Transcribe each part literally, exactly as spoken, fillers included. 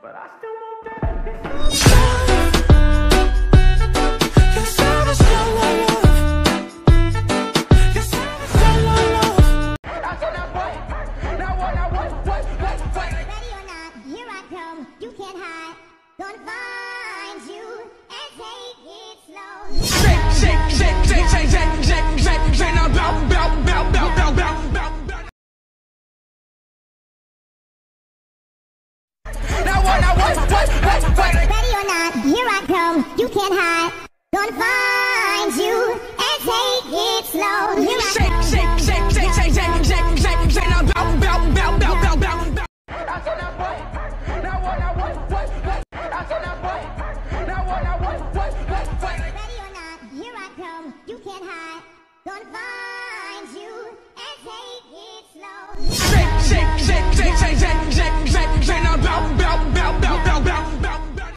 but I still want that. Your service, your love. Your service, your love. That's on that boy. Now what? Now what? What? What? What? Ready or not, here I come. You can't hide. Gonna find you and take it slow. Shake, shake, shake, shake, shake, shake, shake, shake, shake. Now bow, bow, bow, bow, bow, bow, bow, bow. Now what? Now what? What? What? What? Ready or not, here I come. You can't hide. Gonna find you and take it slow. Here I Shake, shake, shake, shake, shake, shake, shake, shake, shake. Now bow, bow, bow, bow, bow, bow, bow. That's on that boy. Now what? Now what? What? What? That's on that boy. Now what? Now what? What? What? What? Ready or not, here I come. You can't hide. Gonna find you and take it slow. Shake, shake, shake, shake, shake, shake, shake, shake, shake. Now bow, bow, bow, bow, bow, bow, bow, bow.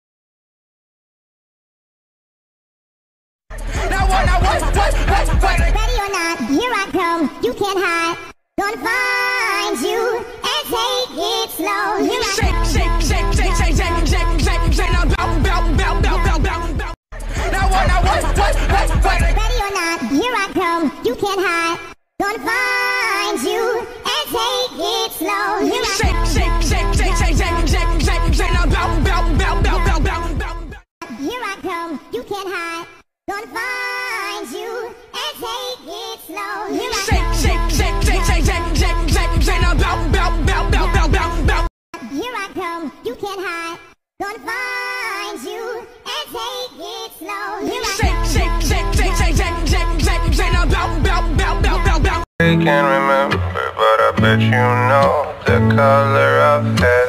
Now what? Now what? What? What? What? Ready or not, here I come. You can't hide. Gonna find you and take it slow. Here I Shake, shake, shake, shake, shake, shake, shake, shake, shake. Now bow, bow, bow, bow, bow, bow, bow. Now what? Now what? What? What? What? Ready or not, here I come. You can't hide. Gonna find you and take it slow. Here I Shake, shake, shake, shake, shake, shake, shake, shake, shake. Now bow, bow, bow, bow, bow, bow, bow. Here I come. You can't hide. Gonna find you and take it slow. Here I Shake, shake, shake, shake, shake, shake, shake, shake, shake. Now bow, bow, bow, bow, bow, bow, bow. Here I come. You can't hide. Gonna find you and take it slow. Here I Shake, shake, shake, shake, shake, shake, shake, shake, shake. Now bow, bow, bow, bow, bow, bow. I can't remember, but I bet you know the color of heaven.